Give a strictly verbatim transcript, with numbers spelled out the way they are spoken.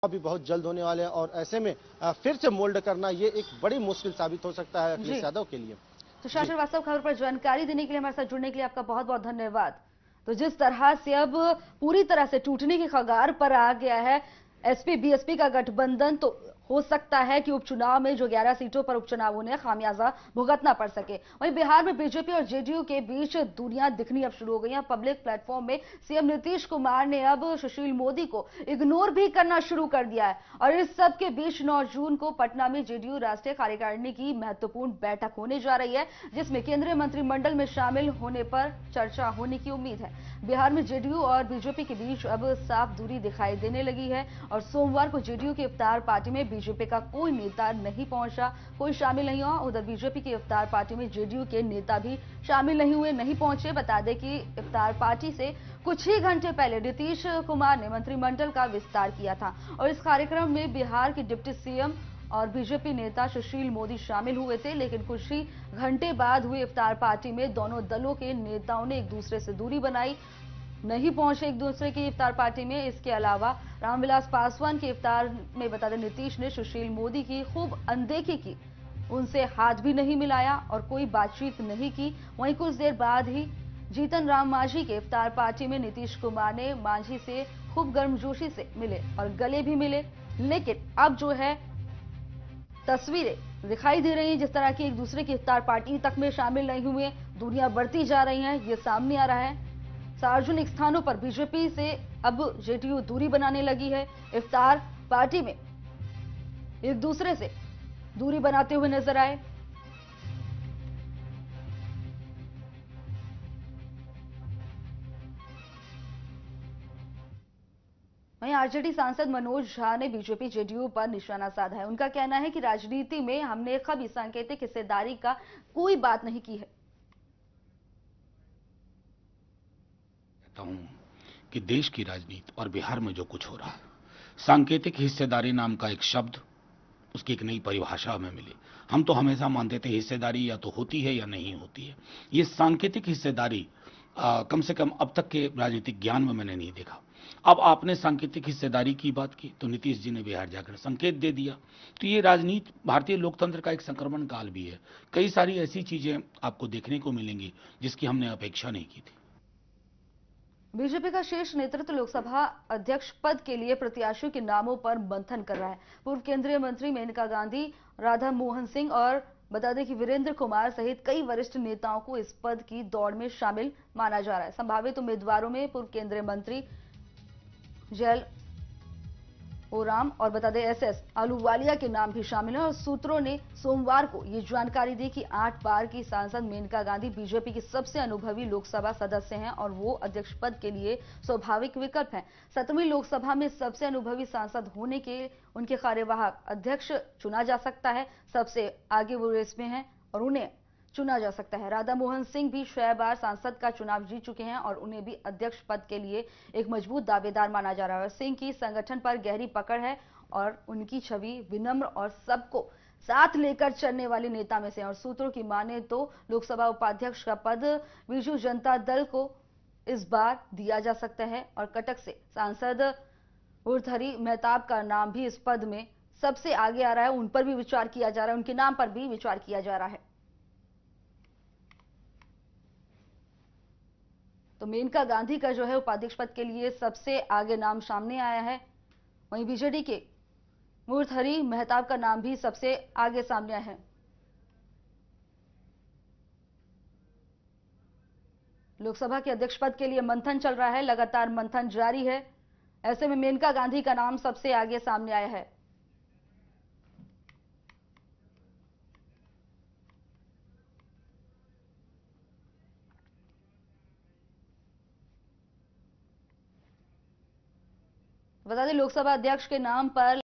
भी बहुत जल्द होने वाले हैं और ऐसे में फिर से मोल्ड करना ये एक बड़ी मुश्किल साबित हो सकता है अखिलेश यादव के लिए। तो शासन वास्तव खबर पर जानकारी देने के लिए हमारे साथ जुड़ने के लिए आपका बहुत बहुत धन्यवाद। तो जिस तरह से अब पूरी तरह से टूटने की कगार पर आ गया है एसपी बीएसपी का गठबंधन, तो हो सकता है कि उपचुनाव में जो ग्यारह सीटों पर उपचुनाव होने खामियाजा भुगतना पड़ सके। वहीं बिहार में बीजेपी और जेडीयू के बीच दूरियां दिखनी अब शुरू हो गई हैं। पब्लिक प्लेटफॉर्म में सीएम नीतीश कुमार ने अब सुशील मोदी को इग्नोर भी करना शुरू कर दिया है और इस सब के बीच नौ जून को पटना में जेडीयू राष्ट्रीय कार्यकारिणी की महत्वपूर्ण बैठक होने जा रही है, जिसमें केंद्रीय मंत्रिमंडल में शामिल होने पर चर्चा होने की उम्मीद है। बिहार में जेडीयू और बीजेपी के बीच अब साफ दूरी दिखाई देने लगी है और सोमवार को जेडीयू की इफ्तार पार्टी में बीजेपी का कोई नेता नहीं पहुंचा, कोई शामिल नहीं हुआ। उधर बीजेपी की इफ्तार पार्टी में जेडीयू के नेता भी शामिल नहीं हुए, नहीं पहुंचे। बता दें कि इफ्तार पार्टी से कुछ ही घंटे पहले नीतीश कुमार ने मंत्रिमंडल का विस्तार किया था और इस कार्यक्रम में बिहार के डिप्टी सीएम और बीजेपी नेता सुशील मोदी शामिल हुए थे, लेकिन कुछ ही घंटे बाद हुई इफ्तार पार्टी में दोनों दलों के नेताओं ने एक दूसरे से दूरी बनाई, नहीं पहुंचे एक दूसरे की इफ्तार पार्टी में। इसके अलावा रामविलास पासवान की इफ्तार में बता दें नीतीश ने सुशील मोदी की खूब अनदेखी की, उनसे हाथ भी नहीं मिलाया और कोई बातचीत नहीं की। वहीं कुछ देर बाद ही जीतन राम मांझी के इफ्तार पार्टी में नीतीश कुमार ने मांझी से खूब गर्मजोशी से मिले और गले भी मिले, लेकिन अब जो है तस्वीरें दिखाई दे रही हैं जिस तरह की एक दूसरे की इफ्तार पार्टी तक में शामिल नहीं हुए, दूरियां बढ़ती जा रही हैं, ये सामने आ रहा है। सार्वजनिक स्थानों पर बीजेपी से अब जेडीयू दूरी बनाने लगी है, इफ्तार पार्टी में एक दूसरे से दूरी बनाते हुए नजर आए। वहीं आरजेडी सांसद मनोज झा ने बीजेपी जेडीयू पर निशाना साधा है। उनका कहना है कि राजनीति में हमने कभी सांकेतिक हिस्सेदारी का कोई बात नहीं की है। हूं कि देश की राजनीति और बिहार में जो कुछ हो रहा है, सांकेतिक हिस्सेदारी नाम का एक शब्द, उसकी एक नई परिभाषा हमें मिली। हम तो हमेशा मानते थे हिस्सेदारी या तो होती है या नहीं होती है। ये सांकेतिक हिस्सेदारी आ, कम से कम अब तक के राजनीतिक ज्ञान में मैंने नहीं देखा। अब आपने सांकेतिक हिस्सेदारी की बात की तो नीतीश जी ने बिहार जाकर संकेत दे दिया। तो ये राजनीति भारतीय लोकतंत्र का एक संक्रमण काल भी है। कई सारी ऐसी चीजें आपको देखने को मिलेंगी जिसकी हमने अपेक्षा नहीं की थी। बीजेपी का शीर्ष नेतृत्व लोकसभा अध्यक्ष पद के लिए प्रत्याशियों के नामों पर मंथन कर रहा है। पूर्व केंद्रीय मंत्री मेनका गांधी, राधा मोहन सिंह और बता दें कि वीरेंद्र कुमार सहित कई वरिष्ठ नेताओं को इस पद की दौड़ में शामिल माना जा रहा है। संभावित उम्मीदवारों में पूर्व केंद्रीय मंत्री जैल ओराम और बता दें एसएस आलूवालिया के नाम भी शामिल हैं और सूत्रों ने सोमवार को ये जानकारी दी कि आठ बार की सांसद मेनका गांधी बीजेपी की सबसे अनुभवी लोकसभा सदस्य हैं और वो अध्यक्ष पद के लिए स्वाभाविक विकल्प हैं। सत्रहवीं लोकसभा में सबसे अनुभवी सांसद होने के उनके कार्यवाहक अध्यक्ष चुना जा सकता है, सबसे आगे वो रेस में हैं और उन्हें चुना जा सकता है। राधा मोहन सिंह भी छह बार सांसद का चुनाव जीत चुके हैं और उन्हें भी अध्यक्ष पद के लिए एक मजबूत दावेदार माना जा रहा है। सिंह की संगठन पर गहरी पकड़ है और उनकी छवि विनम्र और सबको साथ लेकर चलने वाले नेता में से। और सूत्रों की माने तो लोकसभा उपाध्यक्ष का पद बीजू जनता दल को इस बार दिया जा सकता है और कटक से सांसद उर्धरी मेहताब का नाम भी इस पद में सबसे आगे आ रहा है। उन पर भी विचार किया जा रहा है, उनके नाम पर भी विचार किया जा रहा है। तो मेनका गांधी का जो है उपाध्यक्ष पद के लिए सबसे आगे नाम सामने आया है। वहीं बीजेडी के मुरथरी मेहताब का नाम भी सबसे आगे सामने आया है। लोकसभा के अध्यक्ष पद के लिए मंथन चल रहा है, लगातार मंथन जारी है। ऐसे में मेनका गांधी का नाम सबसे आगे सामने आया है। बता दें लोकसभा अध्यक्ष के नाम पर